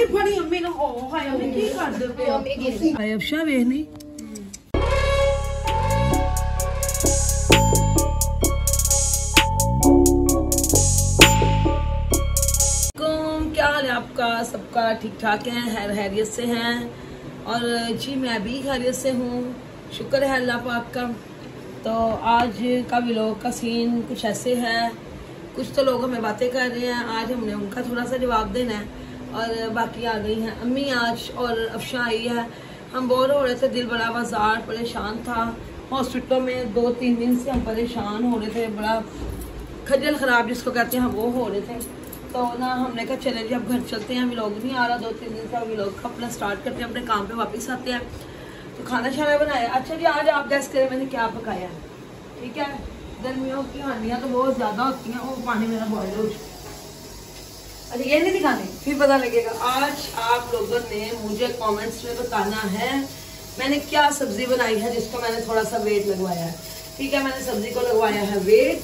फड़ी अम्मी ने ओ हाय अम्मी की कर दे पे अम्मी गिर हाय अफशा वेख नहीं क्या हाल है आपका सबका? ठीक ठाक है, खैरियत से हैं? और जी मैं भी खैरियत से हूँ, शुक्र है अल्लाह पाक का। तो आज का व्लॉग का सीन कुछ ऐसे है, कुछ तो लोग हमें बातें कर रहे हैं, आज हमने उनका थोड़ा सा जवाब देना है और बाकी आ गई हैं अम्मी आज और अफशा आई है। हम बोर हो रहे थे, दिल बड़ा बाजार परेशान था, हॉस्पिटलों में 2-3 दिन से हम परेशान हो रहे थे, बड़ा खजल ख़राब जिसको कहते हैं वो हो रहे थे। तो ना हमने कहा चले जी अब घर चलते हैं, व्लॉग नहीं आ रहा 2-3 दिन से, व्लॉग का अपना स्टार्ट करते हैं, अपने काम पे वापस आते हैं। तो खाना शाना बनाया। अच्छा जी आज आप गैस करें मैंने क्या पकाया है, ठीक है? गर्मियों की हानियाँ तो बहुत ज़्यादा होती हैं। वो पानी मेरा बॉयल हो चुका। अच्छा ये नहीं दिखाने, फिर पता लगेगा। आज आप लोगों ने मुझे कमेंट्स में बताना है मैंने क्या सब्जी बनाई है जिसको मैंने थोड़ा सा वेट लगवाया है, ठीक है? मैंने सब्जी को लगवाया है वेट,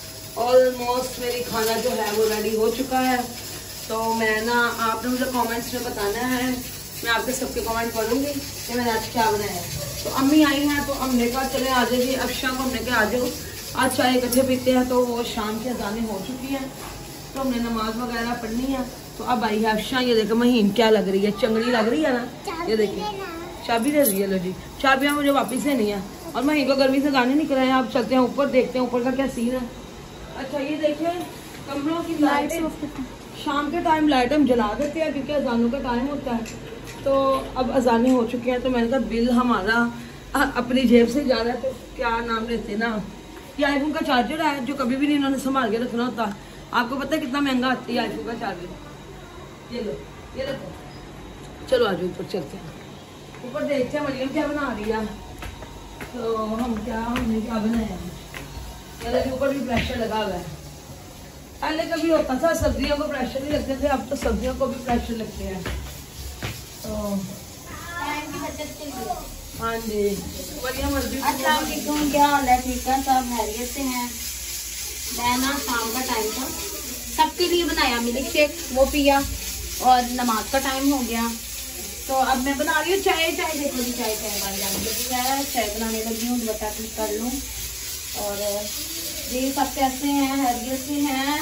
ऑलमोस्ट मेरी खाना जो है वो रेडी हो चुका है। तो मैं ना आपने मुझे कमेंट्स में बताना है, मैं आपके सबके कमेंट पढ़ूंगी कि मैंने आज क्या बनाया है। तो अम्मी आई हैं तो हमने कहा चले आ जाइए, अब शाम को हमने कहा आ जाओ आज चाय इकट्ठे पीते हैं। तो वो शाम की अज़ानें हो चुकी हैं तो हमने नमाज वगैरह पढ़नी है। तो अब आई है अफशा, ये देखो महीन क्या लग रही है, चंगड़ी लग रही है ना, ये देखिए चाबी दे रही है। लो जी चाबियाँ मुझे वापस देनी है और महीन को गर्मी से गाने निकल रहे हैं। आप चलते हैं ऊपर, देखते हैं ऊपर का क्या सीन है। अच्छा ये देखिए कमरों की लाइट, शाम के टाइम लाइट हम जला देते हैं क्योंकि अजानों का टाइम होता है। तो अब अजानें हो चुकी हैं तो मैंने कहा बिल हमारा अपनी जेब से जा रहा है। तो क्या नाम लेते ना, ये आईफोन का चार्जर है जो कभी भी नहीं इन्होंने संभाल के रखना होता। आपको पता है कितना महंगा आती है आईफोन का चार्जर? ये लो, ये देखो। चलो आज ऊपर चलते हैं, ऊपर देखते हैं मरियम क्या बना रही है। तो हमने क्या बनाया है, ऊपर भी प्रेशर लगा हुआ है। पहले कभी होता था सब्जियों को प्रेशर नहीं लगते थे, अब तो सब्जियों को भी प्रेशर लगते हैं। तो टाइम की बचत के लिए हाँ जी बढ़िया मर्जी। अस्सलाम वालेकुम, क्या हाल है? ठीक है, सब खैरियत से हैं। मैं ना शाम का टाइम था, सबके लिए बनाया मिल्क शेक, वो पिया और नमाज का टाइम हो गया। तो अब मैं बना रही हूँ चाय। चाय देखो जी, चाय बन जाने लगी है, चाय बनाने लगी हूँ, बता ठीक कर लूँ। और ये सब कैसे हैं? खैरियत से हैं।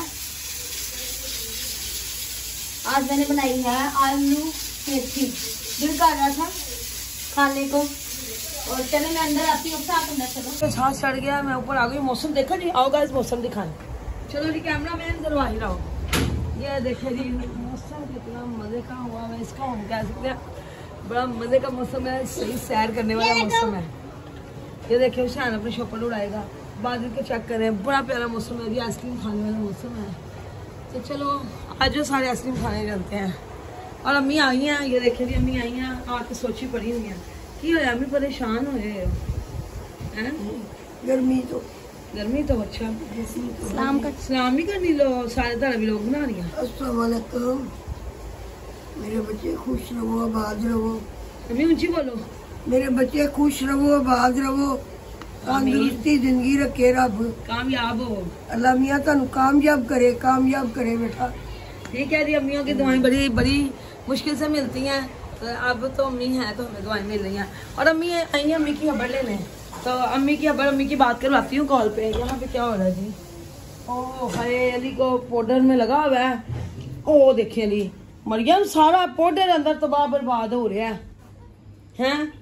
आज मैंने बनाई है आलू मेथी, दिल कर रहा था खाने को। और चले मैं अंदर आती हूँ, साथ अंदर चलो। छाछ चढ़ गया, मैं ऊपर आ गई। मौसम देखा जी, आओ गाइस मौसम दिखाएं। चलो जी कैमरा मैन करवा ही रहा हूँ। ये देखे जी मौसम कितना मजे का हुआ है, इसका हम कह सकते हैं बड़ा मजे का मौसम है, सही सैर करने वाला मौसम है। ये देखिए शान अपने शॉपर उड़ाएगा, बादल के चेक करें, बड़ा प्यारा मौसम है जी, आइसक्रीम खाने वाला मौसम है। तो चलो आज जो सारे आइसक्रीम खाने चलते हैं। और अम्मी आई हैं, ये देखिए जी अम्मी आई हैं, आके सोची पड़ी हुई हैं कि अम्मी परेशान हो गए हैं। गर्मी तो अच्छा सलाम ही करनी लो, सारे धड़ा भी लोग बना रही हैं। अस्सलाम वालेकुम, मेरे बच्चे खुश रहो आबाद रहो। अम्मी ऊंची बोलो। मेरे बच्चे खुश रहो आबाद रहो, तंदुरुस्ती जिंदगी रखे रब, कामयाब हो, अल्लाह मियाँ तुहानू कामयाब करे बेटा। ठीक है जी, अम्मियों की दुआएं बड़ी बड़ी मुश्किल से मिलती हैं। तो अब तो अम्मी हैं तो हमें दुआएं मिल रही हैं। और अम्मी आई हैं अम्मी की खबर लेने, तो अम्मी की खबर, अम्मी की बात करवाती हूँ कॉल पे। यहाँ पे क्या हो रहा है जी? ओह हाय, अली को पाउडर में लगा हुआ है। ओ देखिए अली, मरियम सारा पाउडर अंदर तबाह बर्बाद हो रहा है।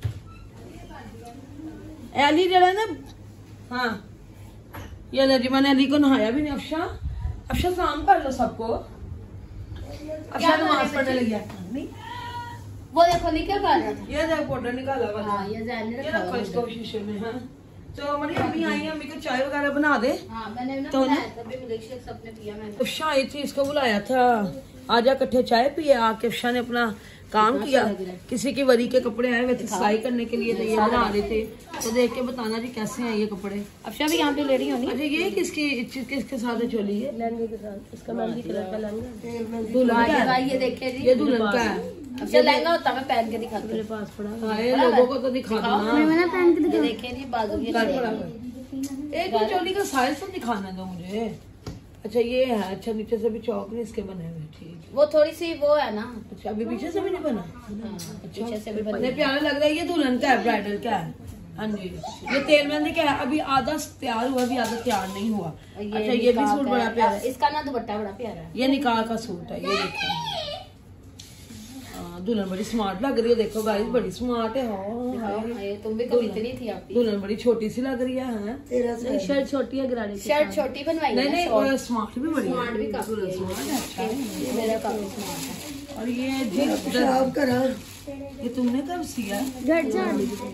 अली जरा ना, हाँ ये ले जी, मैंने अली को नहाया भी नहीं। अफशा सलाम कर लो सबको। अफशा नमाज पढ़ने लगी है। वो देखो नहीं क्या कर रहा था, ये देखो पाउडर निकाला हुआ। हाँ ये जैन ने ये रखा रखो हुआ है। इसको शीशे में। हाँ तो हमारी अम्मी आई है, अम्मी को चाय वगैरह बना दे। हाँ मैंने ना तो बनाया था, अभी मिल्क शेक सबने पिया। मैंने अफशा आई थी, इसको बुलाया था आजा इकट्ठे चाय पिए। आके अफशा ने अपना काम किया, किसी की वरी के कपड़े आए हुए थे सिलाई करने के लिए, तो ये बना रहे थे। तो देख के बताना जी कैसे हैं ये कपड़े। अफशा भी यहाँ पे ले रही होनी। अच्छा ये किसके साथ है चोली? है लहंगे के साथ, इसका मेहंदी कलर का लहंगा। दुल्हन का है? ये देखे जी, ये दुल्हन का है। अफशा लहंगा होता मैं पहन के दिखाती हूँ। मेरे पास पड़ा है, लोगों को तो दिखा दो। मैंने पहन के दिखा। देखे जी बाजू के एक चोली का साइज तो दिखाना दो मुझे। अच्छा ये है, अच्छा नीचे से भी चौक नहीं इसके बने हुए, ठीक। वो थोड़ी सी वो है ना। अच्छा अभी पीछे से भी नहीं बना? अच्छा पीछे से भी बने बने। प्यारा लग रहा है। ये दुल्हन का है, ब्राइडल का है। हाँ जी, ये तेल मेहंदी का है, अभी आधा तैयार हुआ, अभी आधा तैयार नहीं हुआ। अच्छा ये भी सूट बड़ा प्यारा है, इसका ना दुपट्टा बड़ा प्यारा है। ये निकाह का सूट है, ये देखो। दुल्हन बड़ी स्मार्ट लग रही है, देखो गाइस बड़ी स्मार्ट है। हाय तुम भी कभी इतनी थी आपकी। दुल्हन बड़ी छोटी सी लग रही है। तेरा से शर्ट छोटी है, गरारे की शर्ट छोटी बनवाई है। नहीं और स्मार्ट भी बड़ी है, स्मार्ट भी काफी है। स्मार्ट है, अच्छा है। ये मेरा काफी स्मार्ट है। और ये जी शराब करा ये तुमने कब सिया? घर जा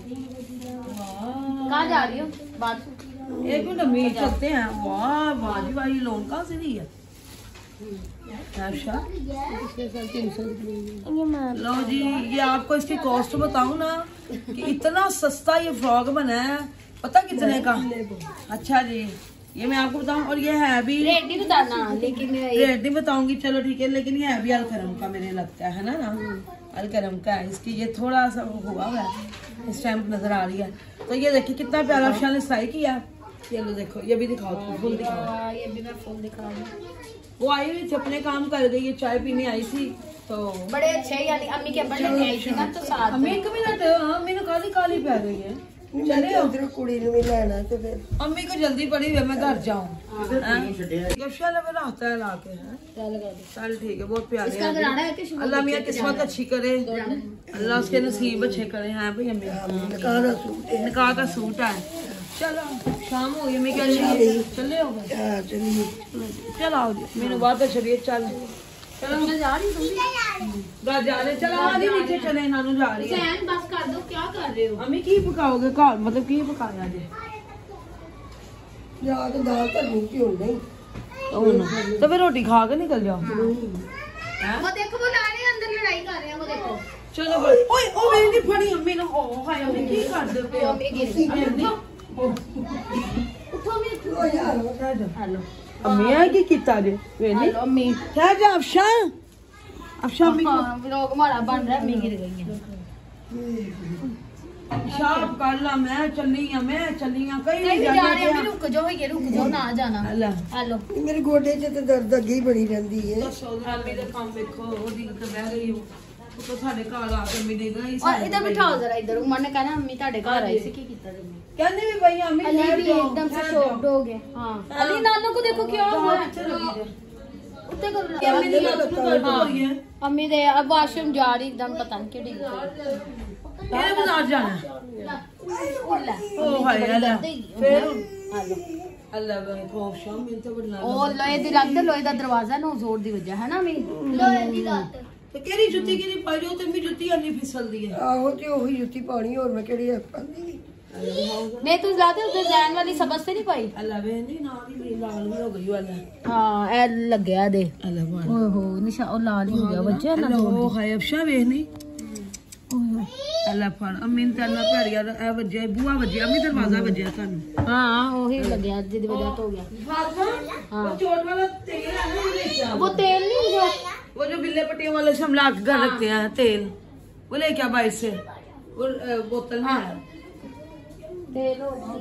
कहाँ जा रही हो? बात एक मिनट अमीर चलते हैं। वाह वाजी वाली लोन कहाँ से ली है? अच्छा लो जी, ये आपको इसकी कॉस्ट बताऊं ना कि इतना सस्ता ये फ्रॉक बना है, पता कितने का? अच्छा जी ये मैं आपको बताऊं, और ये है भी रेट नहीं बताना, लेकिन रेट नहीं बताऊंगी, चलो ठीक है, लेकिन ये है भी अलकरम का मेरे लगता है ना अलकरम का है। इसकी ये थोड़ा सा हुआ है, स्टैम्प नजर आ रही है। तो ये देखिए कितना प्यारा अफशा ने सिलाई किया। ये लो देखो, ये भी दिखाओ, फुल दिखाओ। ये भी मैं फुल दिखा रही। वो आई हुई थी अपने काम कर गई, ये चाय पीने आई थी तो बड़े अच्छे, यानी अम्मी के अब्बा लेके आई थी ना, तो साथ अम्मी एक मिनट, हाँ मैंने काली काली पै गई है। चले उधर कुड़ी ने भी लेना तो फिर अम्मी को जल्दी पड़ी हुई है, मैं घर जाऊँ। रहता है लाके है, चल ठीक है, बहुत प्यारे हैं। अल्लाह मियाँ किस्मत अच्छी करे, अल्लाह उसके नसीब अच्छे करे। हैं भाई अम्मी निकाह का सूट है। चलो शाम हो गई, मैं क्या चले हो गए? चलिए चलो आओ जी, मैंने बात है चलिए चल चलो जा रही तुम जा रहे, चलो आधी नीचे चले, नानू जा रही है। सैन बस कर दो, क्या कर रहे हो? अम्मी की पकाओगे घर, मतलब की पकाया जे? या तो दाल धरनी क्यों नहीं तो फिर रोटी खा के निकल जाओ। वो देखो वो ला रहे हैं, अंदर लड़ाई कर रहे हैं, वो देखो। चलो ओए ओ मेरी फड़ी अम्मी ने, ओ हाय अम्मी की कर दे पे? अम्मी गिर गई। उठो मैं यार हेलो अम्मी आ की कीता जे वेली हेलो अम्मी। क्या जा अफशा अफशा अम्मी व्लॉग हमारा बन रहा है, अम्मी गिर गई है। शाम कल मैं चली हां कहीं नहीं नहीं जा जाना रहे, अम्मी रुक जाओ ना जाना। अल्लाह हेलो मेरे गोडे च ते दर्द अगे ही बड़ी रहंदी है। अम्मी ਦਾ ਕੰਮ ਵੇਖੋ, ਉਹਦੀ ਤੇ ਬਹਿ ਗਈ ਉਹ ਤਾਂ ਸਾਡੇ ਘਰ ਆ ਕੇ ਅम्मी ਦੇ ਗਈ। और इधर बिठाओ जरा, इधर उमर ने कहा ना अम्मी ਤੁਹਾਡੇ ਘਰ ਆਈ ਸੀ, ਕੀ ਕੀਤਾ तुमने? ਕਹਿੰਦੀ ਵੀ ਭਈ ਅम्मी अली भी एकदम से शॉक्ड हो गए। हाँ अली नानू को देखो क्या हुआ है, उत्ते करो ना। अम्मी ਦੀ ਲੱਤ ਨੂੰ ਦਰਦ ਹੋ ਰਹੀ है। अम्मी दे अब वाशरूम जा रही, एकदम पता नहीं क्यों डिग गई। ਕਿਹੜੇ ਬਾਜ਼ਾਰ ਜਾਣਾ? उल्ला ओ हाय अल्लाह फिर हेलो अल्लाह को शाम मिलता बदला ਉਹ ਲੋਹੇ ਦੀ ਲੱਤ, ਲੋਹੇ ਦਾ ਦਰਵਾਜ਼ਾ ਨੂੰ ਜ਼ੋਰ ਦੀ ਵਜ੍ਹਾ ਹੈ ਨਾ ਅਮੀ, ਲੋਹੇ ਦੀ ਲੱਤ। ਤੇ ਕਿਹੜੀ ਜੁੱਤੀ ਕਿਹਦੀ ਪਾਈ ਜੋ ਤੇ ਮੇਰੀ ਜੁੱਤੀ ਅੰਨੀ ਫਿਸਲਦੀ ਹੈ। ਆਹੋ ਤੇ ਉਹੀ ਜੁੱਤੀ ਪਾਣੀ, ਹੋਰ ਮੈਂ ਕਿਹੜੀ ਪਾਉਂਦੀ। नहीं तू लाते उधर जैन वाली सबस से नहीं पाई? अल्लाह वे नहीं ना भी लाल भी हो गई वाला। हां ए लग गया दे। अल्लाह वाह ओहो निशा ओ लाल ही हो गया बच्चे ना। ओ हाय अफशा वे नहीं ओहो अल्लाह फड़ अम्मी ने तेना भैड़िया ए वजया बुआ वजया अम्मी दरवाजा वजया थानू। हां ओही लग गया जिद वजह तो हो गया। हां वो चोट वाला तेल है ना वो लेके आ। वो तेल नहीं जो वो जो बिल्ले पट्टियों वाले से हम ला के घर रखते हैं तेल, वो लेके आ बाइक से, वो बोतल में है। तेल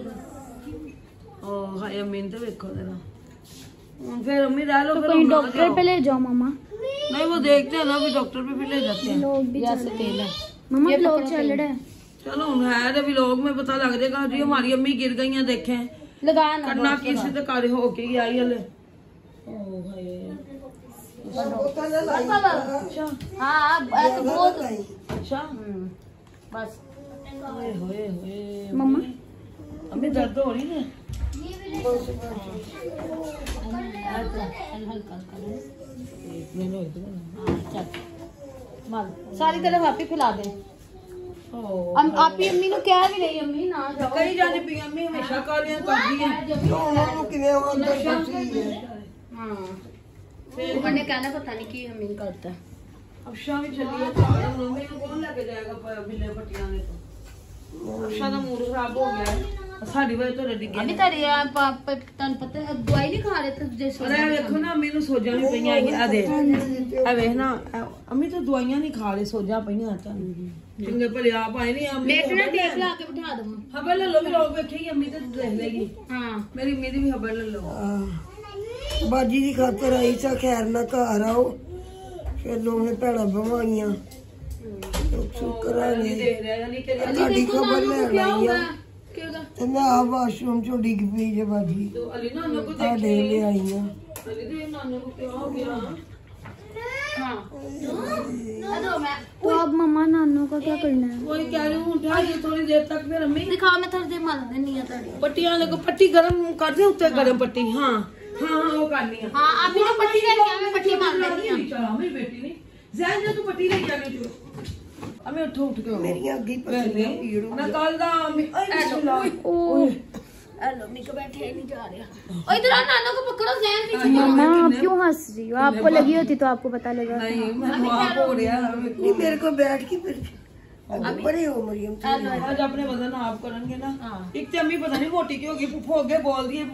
ओ हाय अम्मी ने तो देखो जरा फिर अम्मी रह लो फिर कहीं हम ना डॉक्टर जाओ। पे ले जाओ मामा। नहीं वो देखते हैं ना भी डॉक्टर पे भी ले जाते हैं। लोग भी चल तेल है मामा, लोग चल रहे हैं। चलो हम है तो व्लॉग में पता लग जाएगा जी हमारी अम्मी गिर गई हैं, देखें लगा ना करना किसी तो कार्य हो के ही आई हले। ओ हाय अच्छा हां ऐसे बहुत अच्छा बस ओए होए होए मम्मा अम्मी दर्द हो रही है। सारी तरफ आप ही खिला दे। आप ही अम्मी ने क्या भी नहीं, अम्मी ना जाओ कई जाने पी अम्मी हमेशा कालियां करदी है। ਉਹਨਾਂ ਨੂੰ ਕਿਵੇਂ ਉਹ ਅੰਦਰ ਫਸੀ ਹੈ। हाँ फिर मैंने कहना पता नहीं कि अम्मी ने करता है। अब शाम चली है तो मम्मी को कौन लेके जाएगा बिल्ले पट्टियां ने तो अक्षा का मूड खराब हो गया है साडी वजह तो डर अभी गया। तेरे तन पता है दवाई नहीं खा रहे थे जैसे। अरे देखो ना अम्मी नु सोजा भी पईयां आ दे आ वेख ना अम्मी तो दवाइयां नहीं खा रही, सोजा पईयां था चंगे भले आप आए नहीं अम्मी बैठ ना टेप ला के बिठा दूं। खबर ले लो भी लोग बैठे ही अम्मी तो देख लेगी। हां मेरी भी खबर ले लो। बाजी की खातर आई सा खैर ना घर आओ फिर दोवें भैन बवाइया शुक्र खबर लैन आई ते मैं आप वाशरूम चो डिग पी जे बाजी ले आई तो अब मम्मा नानू का क्या करना है? वही कह रही हूँ उठा ये थोड़ी देर तक फिर अम्मी दिखाओ मैं थोड़ी देर मल देनी है थोड़ी पट्टियां लगे पट्टी गरम कर दे उत्ते गरम पट्टी हाँ हाँ वो करनी है हाँ अभी तो पट्टी लेके मैं पट्टी मार लेती हूँ चलो मेरी बेटी नहीं जैन जो तू पट्टी लेके आ गई अम्मी उठो उठ के मेरी अग्गी पसलियां पीड़ मैं कल दा अम्मी हेलो मिक बैठे नहीं जा रहा ओ इधर आ नाना को पकड़ो जैन पीछे मम्मा आप क्यों हंस रही हो? आपको लगी होती तो आपको पता लगा। नहीं मैं आप हो रहा नहीं मेरे को बैठ के फिर बड़े हो मरियम आज अपने वजन आप करेंगे ना एक तो अम्मी पता नहीं मोटी की होगी पुप्पो आगे बोल दिए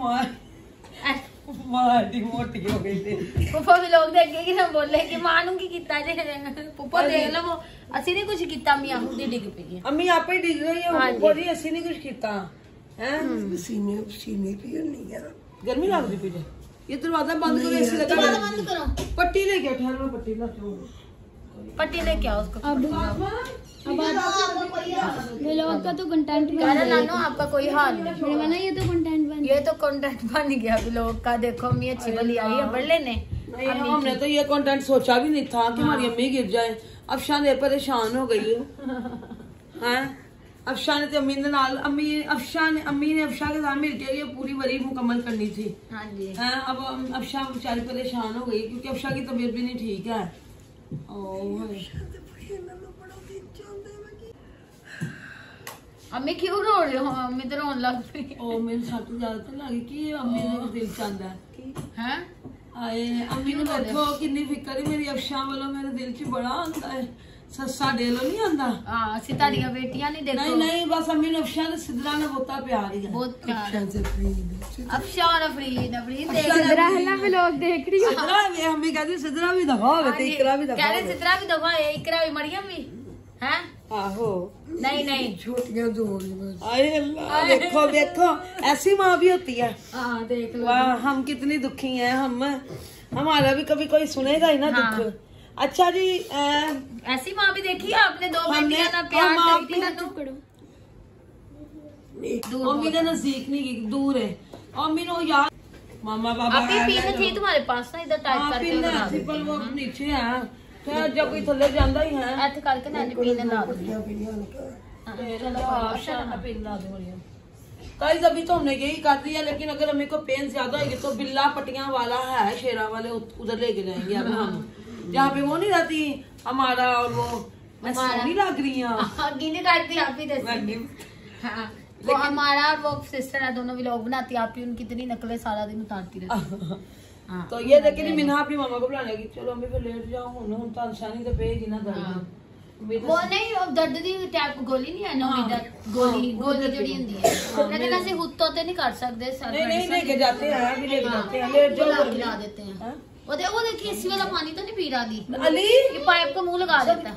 मार दी मोटी हो गई थी पुप्पो भी लोग देखेंगे कि ना बोले कि मानू की कितना जे पुप्पो देख लो वो असि नहीं कुछ किता मियां खुद ही डिग पई है अम्मी आप ही डिग रही है पुप्पो जी असि नहीं कुछ किता हैं सीने सीने पीड़ नहीं है गर्मी लग रही तुझे ये दरवाजा बंद करो ऐसे लगा दरवाजा बंद करो पट्टी लेके उठा मैं पट्टी ला पट्टी लेके आओ उसको व्लॉग का तो कंटेंट बन अरे नानो आपका कोई हाल नहीं मैंने बना ये तो कंटेंट बन ये तो कंटेंट बन गया व्लॉग का देखो अम्मी अच्छी वाली आई है बढ़ लेने हमने तो ये कंटेंट सोचा भी नहीं था कि हमारी अम्मी गिर जाए अफशा ने परेशान हो गई है अफशा ने तो अम्मी ने नाल अम्मी ने अफशा के साथ मिलकर ये पूरी वरी मुकम्मल करनी थी हाँ जी हैं अब अफशा बेचारी परेशान हो गई क्योंकि अफशा की तबीयत भी नहीं ठीक है अम्मी क्यों रो रही हो अम्मी तो रोन लग पई ओ मेरे साथ ज्यादा तो लगी कि अम्मी ने दिल चाहता है हैं आए अम्मी ने देखो कितनी फिक्र है मेरी अफशा वालों मेरे दिल च बड़ा आता है सस्सा डेलो नहीं आंदा हां असि ताड़ियां बेटियां नहीं देखो नहीं नहीं बस अम्मी ने अफशा ने सिद्धरा ने बहुता प्यार ही है बहुत प्यार अफशा और अफरीन देख सिद्रा है ना व्लॉग देख रही हो। सिद्धरा वे अम्मी कहती सिद्धरा भी दफा होवे ते इकरा भी दफा कह रहे सिद्धरा भी दफा है इकरा भी मरियम भी हैं आहो नहीं नहीं छोटियां जोड़ बस आए अल्लाह देखो देखो ऐसी माँ भी होती है हां देख लो वाह हम कितनी दुखी हैं हम हमारा भी कभी कोई सुनेगा ही ना दुख अच्छा जी ऐसी माँ भी देखी है आपने दो बेटियां ना प्यार करती ना तो अम्मी ने नजदीक नहीं की दूर है अम्मी ने यार मामा बाबा अभी पिन थी तुम्हारे पास ना इधर टाइप करके बना दो पर वो नीचे है तो जब कोई थल्ले जांदा ही है ऐसे करके नानी पिन ला दो गाइस अभी तो हमने यही कर दिया लेकिन अगर हमें को पेन ज्यादा होगी तो बिल्ला पट्टियां वाला है शेरा वाले उधर लेके जाएंगे अब हम जहाँ पे वो नहीं रहती हमारा और वो नहीं लग रही है गिने काटती आप ही दसी हाँ वो हमारा और वो सिस्टर है दोनों व्लॉग बनाती आप ही उनकी इतनी नकलें सारा दिन उतारती रहती हाँ तो ये लेकिन मिन्हा अपनी मामा को बुलाने की चलो अम्मी फिर लेट जाओ हूं तो आसानी से पेज ना दर्द वो नहीं दर्द दी टाइप गोली नहीं है नो दर्द गोली जड़ी हुंदी है लेकिन ऐसे खुद तो नहीं कर सकते सर नहीं लेके जाते हैं अभी लेके जाते हैं लेट जाओ ला देते हैं वो देखिए इसी वाला पानी तो नहीं पी रहा दी अली ये पाइप को मुंह लगा देता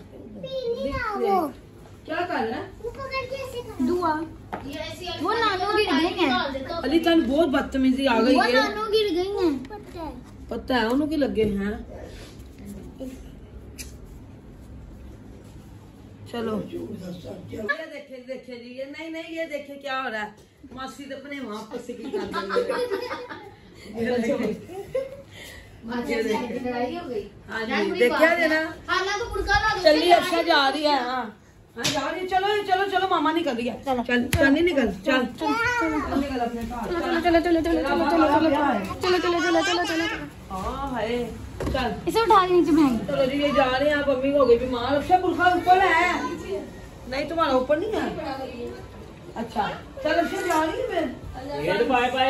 क्या कर रहा है दुआ वो नानू गिर गई हैं अली तन बहुत बदतमीजी आ गई वो है नानू गिर गई हैं पता है उन्हों के लगे हैं चलो ये देखे जी ये नहीं ये देखे क्या हो रहा है मासी तो अपने वहां पर से की कर लड़ाई हो गई हाँ जी देखा देना खाना तो पुड़का ला दो चलिए अच्छा जा रही है हाँ जा रही है चलो मामा निकल रही है चल नहीं निकल चल निकल अपने चलो हाँ है चल इसे उठा के नीचे फेंक चलो जी ये जा रहे हैं आप अम्मी हो गई बीमार अच्छा बुल्खा ऊपर है नहीं तुम्हारा ऊपर नहीं है अच्छा चल अच्छा जा रही है फिर बाय बाय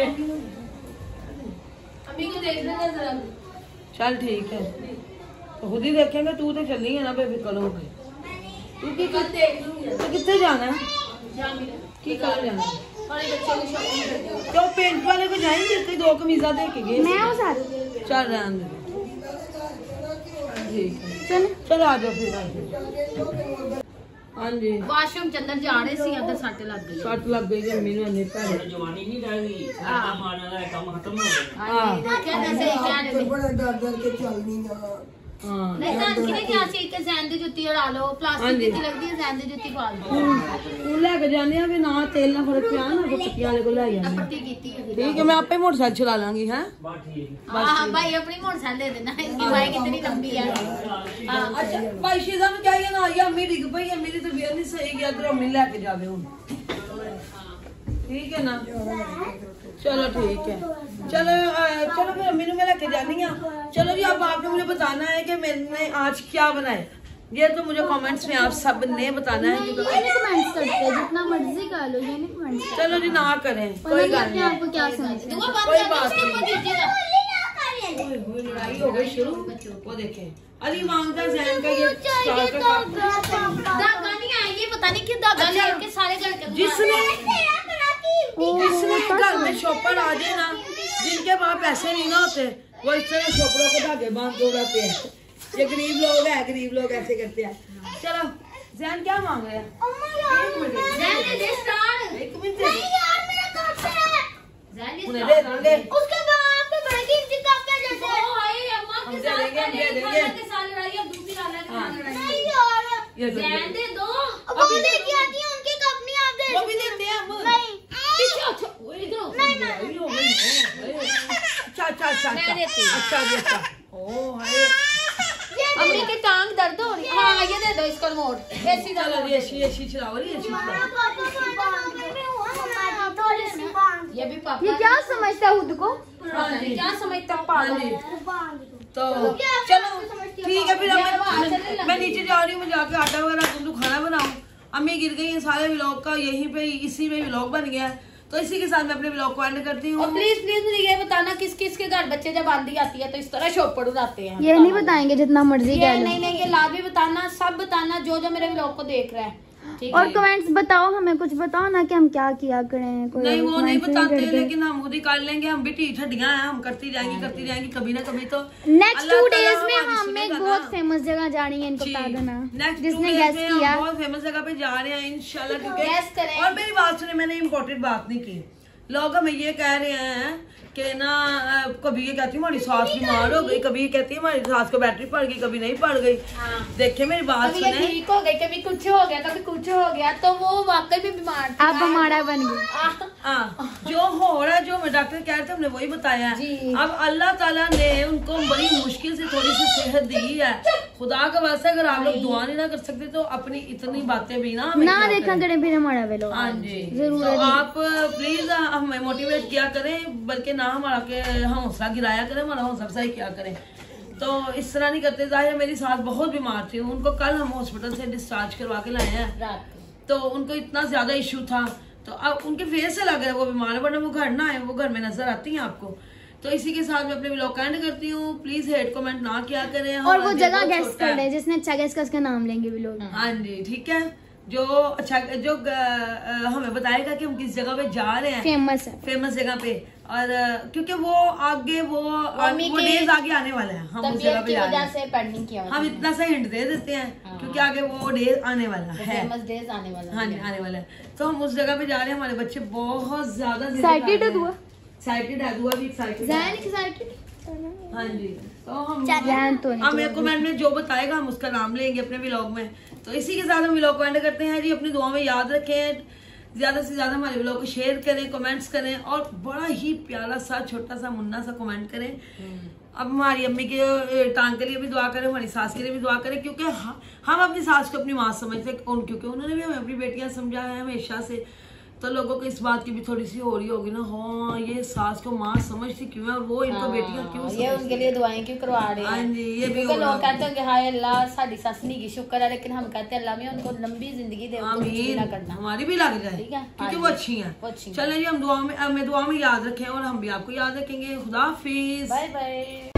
अम्मी को देख लेना जरा चल ठीक है तो खुद ही देखेंगे तू तो चलनी है ना बेफिक्र हो गई तू की तो कितने जाना है की कर जाना है तो पेंट वाले को जाएंगे इतनी दो कमीजा दे के गए मैं हूं साथ चल रहने दे ठीक है चल आ जाओ फिर हाँ जी वाशरूम के अंदर जा रहे सी अंदर सट लग गई। सट लग गई अम्मी ने अन्ने पैर जवानी नहीं रहेगी खाने का काम खत्म हो गया। हाँ बड़ा डर डर के चलनी ना। हाँ नहीं जान किने क्या सी के जैन दी जुत्ती उड़ा लो प्लास्टिक की लगदी है जैन दी जुत्ती पाल दो तू लेके जाने आ भी ना तेल ना फर्क पिया ना तो पट्टियां वाले को ले जाने पट्टी कीती है। ठीक है मैं आपे मोटरसाइकिल चला लांगी हैं। बात ठीक है। हां भाई अपनी मोटरसाइकिल दे देना इसकी बाइक कितनी लंबी है। हां अच्छा भाई शीजा में क्या ये ना या मेरी डिग पई है मेरी तबीयत नहीं सही गया तो मिल लेके जावे हुन ठीक है ना। चलो ठीक है चलो चलो फिर अम्मी ने मैं लेके जानी है। चलो जी अब आपने मुझे बताना है कि मैंने आज क्या बनाया ये तो मुझे कमेंट्स में आप सब ने बताना है ये नहीं कमेंट्स करते जितना मर्जी कर लो ये नहीं कमेंट्स चलो जी ना करें कोई करते बात नहीं आपको क्या समझते हैं। कोई बात नहीं लड़ाई हो गई शुरू वो देखें अली मांगता जैन का ये स्टार का धागा नहीं है ये पता नहीं कि धागा लेके सारे घर के जिसने घर में शॉपर आ जाए ना जिनके पास पैसे नहीं ना होते वो इस तरह शॉपरों को धागे बांध के उड़ाते हैं। ये गरीब लोग हैं गरीब लोग ऐसे करते हैं। चलो जैन क्या मांग रहे हैं जैन दे स्टार एक मिनट जैन उन्हें दे देंगे उसके बाद पे बड़ी गिनती का क्या जैसे ओ हाय अम्मा के साथ हम दे देंगे के साथ लड़ाई अब दूसरी वाला के साथ लड़ाई नहीं यार ये जैन दे दो वो भी लेके आती है उनकी कंपनी आप दे वो भी देते हैं हम नहीं पीछे अच्छा अच्छा अच्छा मैं देती हूँ। अच्छा जी अच्छा ओ हाय अम्मी की टांग दर्द हो रही है। हाँ ये दे दो इसको रिमोट ऐसी चलो जी ऐसी चलाओ जी ऐसी चलाओ ये भी पापा ये क्या समझता है खुद को। हाँ जी क्या समझता हाँ पागल जी तो चलो ठीक है फिर मैं नीचे जा रही हूँ मैं जाके आटा वगैरह गुंदू खाना बनाऊँ। अम्मी गिर गई है सारे व्लॉग का यहीं पे इसी में व्लॉग बन गया है तो इसी के साथ मैं अपने व्लॉग को एंड करती हूँ। और प्लीज प्लीज मुझे ये बताना किस किस के घर बच्चे जब आंधी आती है तो इस तरह शोपड़ उड़ाते हैं। ये नहीं बताएंगे जितना मर्जी ये कह लो। नहीं नहीं ये ला भी बताना सब बताना जो जो मेरे व्लॉग को देख रहा है ठीक और है। कमेंट्स बताओ हमें कुछ बताओ ना कि हम क्या किया करें। कोई नहीं वो नहीं comments बताते करते। लेकिन हम खुद ही कर लेंगे हम भी ढीठ हड्डियां हैं हम करती जाएंगी कभी ना कभी तो नेक्स्ट अल्लाह 2 ताला डेज में हमारी हम एक सुनेगा बहुत ना। फेमस जगह जानी है इनको बता देना नेक्स्ट जिसने गेस्ट किया। बहुत फेमस जगह पे जा रहे हैं इंशाल्लाह ठीक Guess है। करें। और मेरी बात सुने मैंने इम्पोर्टेंट बात नहीं की लोग हमें ये कह रहे हैं कि ना कभी ये कहती है हमारी सास बीमार हो गई कभी ये कहती है हमारी सास को बैटरी पड़ गई कभी नहीं पड़ गई। देखिए मेरी बात कभी ये सुने ठीक हो गई कभी कुछ हो गया कभी कुछ हो गया तो वो वाकई में बीमार थी। आप हमारा बन गए। हाँ जो हो रहा है जो हमें डॉक्टर कह रहे थे हमने वही बताया है। जी। अब अल्लाह ताला ने उनको बड़ी मुश्किल से थोड़ी सी सेहत दी है खुदा का वास्ता अगर आप लोग दुआ नहीं ना कर सकते तो अपनी इतनी बातें भी ना हमें ना किया देखा करें। करें फिर हमारा वेलो। हाँ जी जरूर तो है जी। आप प्लीज हमें मोटिवेट किया करें बल्कि ना हमारा के हौसला गिराया करें हमारा हौसला अफजाई किया करें। तो इस तरह नहीं करते जाहिर मेरी सास बहुत बीमार थी उनको कल हम हॉस्पिटल से डिस्चार्ज करवा के लाए हैं रात को। तो उनको इतना ज्यादा इशू था तो अब उनके फेस से लग रहा है वो बीमार है वरना वो घर ना आए वो घर में नजर आती हैं आपको। तो इसी के साथ मैं अपने व्लॉग एंड करती हूँ प्लीज हेट कमेंट ना किया करें। और वो हमारा जगह दिल बहुत गेस्ट छोटा कर है। रहे जिसने अच्छा गेस्ट का उसका नाम लेंगे भी लोग। हाँ जी ठीक है जो अच्छा जो हमें बताएगा कि हम किस जगह पे जा रहे हैं फेमस है। फेमस जगह पे और क्योंकि वो आगे वो मम्मी के डेज आगे आने वाले हैं हम उस जगह तबीयत पे की जा रहे वजह हैं। से पेंडिंग किया हम इतना सा हिंट दे देते हैं क्योंकि आगे वो डेज आने वाला है। फेमस डेज आने वाला हाँ जी आने वाला है तो हम उस जगह पे जा रहे हैं हमारे बच्चे बहुत ज्यादा Excited है दुआ? एक्साइटेड है दुआ भी एक्साइटेड जैन एक्साइटेड। हाँ जी तो हम जैन तो नहीं। हमें कमेंट में जो बताएगा हम उसका नाम लेंगे अपने व्लॉग में। तो इसी के साथ हम व्लॉग को एंड करते हैं जी अपनी दुआ में याद रखें ज्यादा से ज्यादा हमारे व्लॉग को शेयर करें कमेंट्स करें और बड़ा ही प्यारा सा छोटा सा मुन्ना सा कमेंट करें। अब हमारी अम्मी के टांग के लिए भी दुआ करें हमारी सास के लिए भी दुआ करें क्योंकि हम अपनी सास को अपनी माँ समझते हैं क्योंकि उन्होंने भी हमें अपनी बेटियां समझा है हमेशा से। तो लोगों को इस बात की भी थोड़ी सी हो रही होगी ना हाँ ये सास को माँ समझती क्यों है और वो इनको बेटियां क्यों ये उनके लिए दुआएं क्यों करवा रहे हाँ हैं। जी ये भी क्योंकि लोग कहते हैं कि हाय अल्लाह साड़ी सस नहीं की शुक्र है लेकिन हम कहते हैं अल्लाह में उनको लंबी जिंदगी दे उनको कुछ भी ना करना। हमारी भी लग जाए ठीक है क्योंकि वो अच्छी हैं। वो अच्छी हैं। चलें जी हम दुआ में याद रखें और हम भी आपको याद रखेंगे। खुदा हाफिज। Bye bye.